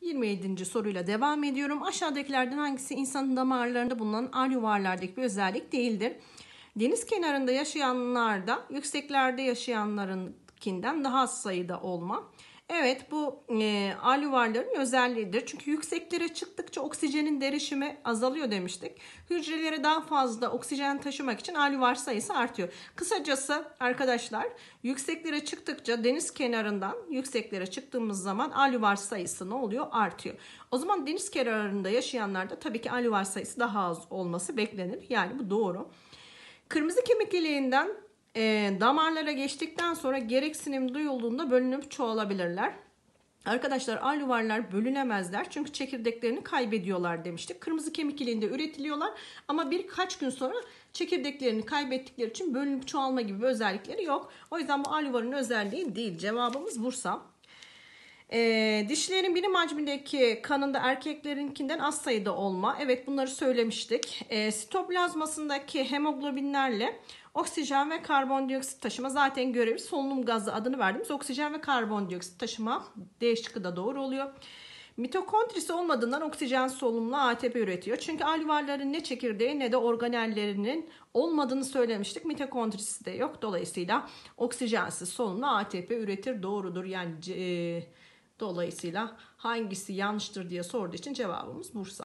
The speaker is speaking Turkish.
27. soruyla devam ediyorum. Aşağıdakilerden hangisi insanın damarlarında bulunan alüvarlardaki bir özellik değildir? Deniz kenarında yaşayanlarda yükseklerde yaşayanlarınkinden daha az sayıda olma. Evet, bu alüvarların özelliğidir. Çünkü yükseklere çıktıkça oksijenin derişimi azalıyor demiştik. Hücrelere daha fazla oksijen taşımak için alüvar sayısı artıyor. Kısacası arkadaşlar, yükseklere çıktıkça deniz kenarından yükseklere çıktığımız zaman alüvar sayısı ne oluyor? Artıyor. O zaman deniz kenarında yaşayanlarda tabii ki alüvar sayısı daha az olması beklenir. Yani bu doğru. Kırmızı kemik iliğinden damarlara geçtikten sonra gereksinim duyulduğunda bölünüp çoğalabilirler. Arkadaşlar, alüvarlar bölünemezler çünkü çekirdeklerini kaybediyorlar demiştik. Kırmızı kemik iliğinde üretiliyorlar ama birkaç gün sonra çekirdeklerini kaybettikleri için bölünüp çoğalma gibi bir özellikleri yok. O yüzden bu alüvarın özelliği değil. Cevabımız Bursa. Dişlerin birim hacmindeki kanında erkeklerinkinden az sayıda olma. Evet, bunları söylemiştik. Sitoplazmasındaki hemoglobinlerle oksijen ve karbondioksit taşıma zaten görevi solunum gazı adını verdiğimiz oksijen ve karbondioksit taşıma. D şıkkı da doğru oluyor. Mitokondrisi olmadığından oksijen solunumla ATP üretiyor. Çünkü alüvarların ne çekirdeği ne de organellerinin olmadığını söylemiştik. Mitokondrisi de yok. Dolayısıyla oksijensiz solunumla ATP üretir. Doğrudur. Yani dolayısıyla hangisi yanlıştır diye sorduğu için cevabımız Bursa.